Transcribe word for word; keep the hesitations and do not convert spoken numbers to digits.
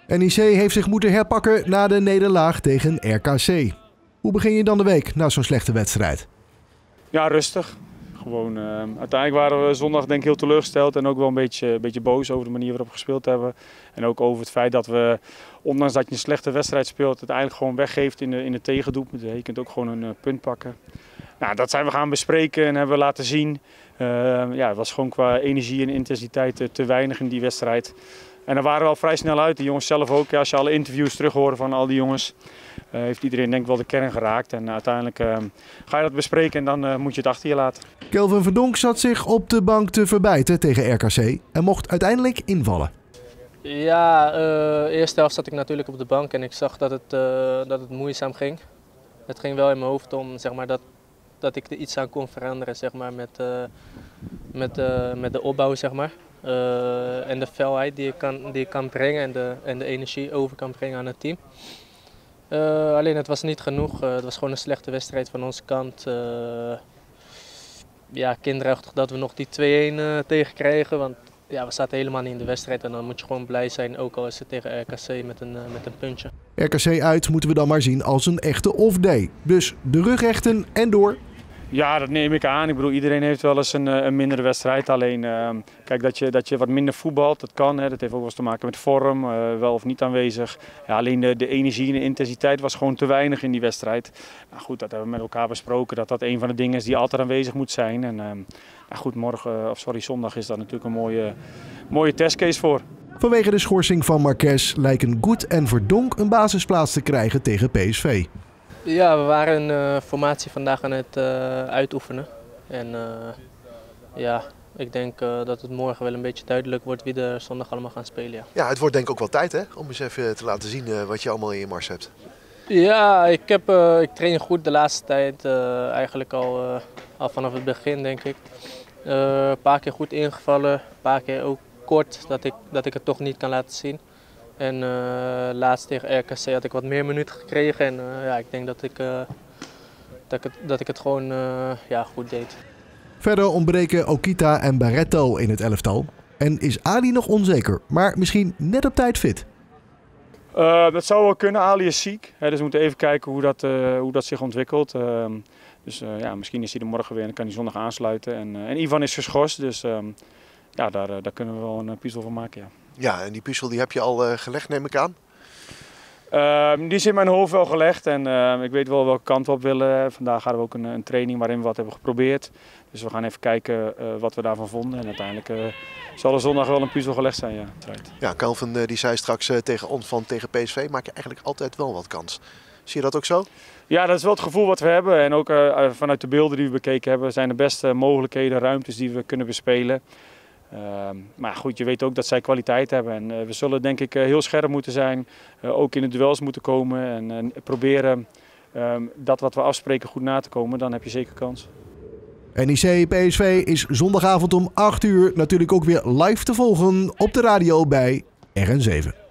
N E C heeft zich moeten herpakken na de nederlaag tegen R K C. Hoe begin je dan de week na zo'n slechte wedstrijd? Ja, rustig. Gewoon, uh, uiteindelijk waren we zondag denk ik heel teleurgesteld en ook wel een beetje, een beetje boos over de manier waarop we gespeeld hebben. En ook over het feit dat we, ondanks dat je een slechte wedstrijd speelt, het eigenlijk gewoon weggeeft in de, in de tegendoelpunt. Je kunt ook gewoon een uh, punt pakken. Nou, dat zijn we gaan bespreken en hebben we laten zien. Uh, ja, het was gewoon qua energie en intensiteit uh, te weinig in die wedstrijd. En daar waren we al vrij snel uit, de jongens zelf ook. Ja, als je alle interviews terug hoort van al die jongens, uh, heeft iedereen denk ik wel de kern geraakt. En uiteindelijk uh, ga je dat bespreken en dan uh, moet je het achter je laten. Kelvin Verdonk zat zich op de bank te verbijten tegen R K C en mocht uiteindelijk invallen. Ja, uh, eerste helft zat ik natuurlijk op de bank en ik zag dat het, uh, dat het moeizaam ging. Het ging wel in mijn hoofd om zeg maar, dat, dat ik er iets aan kon veranderen zeg maar, met, uh, met, uh, met de opbouw. Zeg maar. Uh, en de felheid die ik kan, die ik kan brengen en de, en de energie over kan brengen aan het team. Uh, alleen het was niet genoeg, uh, het was gewoon een slechte wedstrijd van onze kant. Uh, ja, kinderachtig dat we nog die twee-een uh, tegenkrijgen, want ja, we zaten helemaal niet in de wedstrijd en dan moet je gewoon blij zijn, ook al is het tegen R K C met een, uh, met een puntje. R K C uit moeten we dan maar zien als een echte off-day. Dus de rug rechten en door. Ja, dat neem ik aan. Ik bedoel, iedereen heeft wel eens een, een mindere wedstrijd. Alleen, uh, kijk, dat je, dat je wat minder voetbalt, dat kan. Hè. Dat heeft ook wel eens te maken met vorm, uh, wel of niet aanwezig. Ja, alleen de, de energie en de intensiteit was gewoon te weinig in die wedstrijd. Nou goed, dat hebben we met elkaar besproken. Dat dat een van de dingen is die altijd aanwezig moet zijn. En uh, nou goed, morgen, of sorry, zondag is dat natuurlijk een mooie, mooie testcase voor. Vanwege de schorsing van Marques lijken Goed en Verdonk een basisplaats te krijgen tegen P S V. Ja, we waren een uh, formatie vandaag aan het uh, uitoefenen. En uh, ja, ik denk uh, dat het morgen wel een beetje duidelijk wordt wie er zondag allemaal gaan spelen. Ja, ja het wordt denk ik ook wel tijd hè, om eens even te laten zien uh, wat je allemaal in je mars hebt. Ja, ik, heb, uh, ik train goed de laatste tijd, uh, eigenlijk al, uh, al vanaf het begin denk ik. Uh, een paar keer goed ingevallen, een paar keer ook kort dat ik, dat ik het toch niet kan laten zien. En uh, laatst tegen R K C had ik wat meer minuten gekregen en uh, ja, ik denk dat ik, uh, dat ik, het, dat ik het gewoon uh, ja, goed deed. Verder ontbreken Okita en Barreto in het elftal. En is Ali nog onzeker, maar misschien net op tijd fit? Uh, dat zou wel kunnen. Ali is ziek, hè, dus we moeten even kijken hoe dat, uh, hoe dat zich ontwikkelt. Uh, dus uh, ja, misschien is hij er morgen weer en kan hij zondag aansluiten. En, uh, en Ivan is geschorst, dus uh, ja, daar, uh, daar kunnen we wel een puzzel van maken. Ja. Ja, en die puzzel die heb je al uh, gelegd, neem ik aan? Uh, die is in mijn hoofd wel gelegd en uh, ik weet wel welke kant we op willen. Vandaag hadden we ook een, een training waarin we wat hebben geprobeerd. Dus we gaan even kijken uh, wat we daarvan vonden. En uiteindelijk uh, zal er zondag wel een puzzel gelegd zijn. Ja, ja Kelvin uh, die zei straks uh, tegen ons van tegen P S V maak je eigenlijk altijd wel wat kans. Zie je dat ook zo? Ja, dat is wel het gevoel wat we hebben. En ook uh, vanuit de beelden die we bekeken hebben zijn de beste mogelijkheden, ruimtes die we kunnen bespelen. Uh, maar goed, je weet ook dat zij kwaliteit hebben en uh, we zullen denk ik uh, heel scherp moeten zijn, uh, ook in de duels moeten komen en uh, proberen uh, dat wat we afspreken goed na te komen, dan heb je zeker kans. N E C P S V is zondagavond om acht uur natuurlijk ook weer live te volgen op de radio bij R N zeven.